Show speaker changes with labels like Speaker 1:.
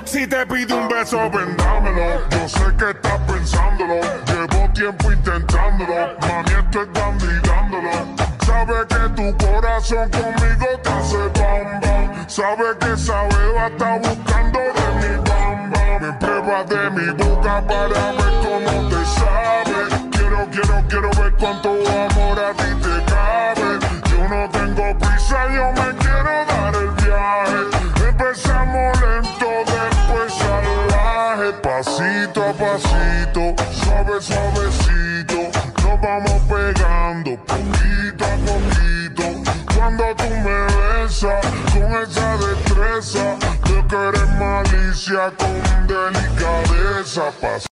Speaker 1: Si te pide un beso, vendámelo. Yo sé que estás pensándolo. Llevo tiempo intentándolo. Mami, esto es dando y dándolo. Sabe que tu corazón conmigo te hace bam bam. Sabe que esa beba está buscando de mi bam bam. Me prueba de mi boca para ver cómo te sabe. Quiero ver cuánto amor a ti te cabe. Yo no tengo prisa, yo me quiero dar el viaje. Empezamos lento, después salvaje. Pasito a pasito, suavecito. Nos vamos pegando poquito a poquito. Cuando tú me besas con esa destreza, veo que eres malicia con delicadeza.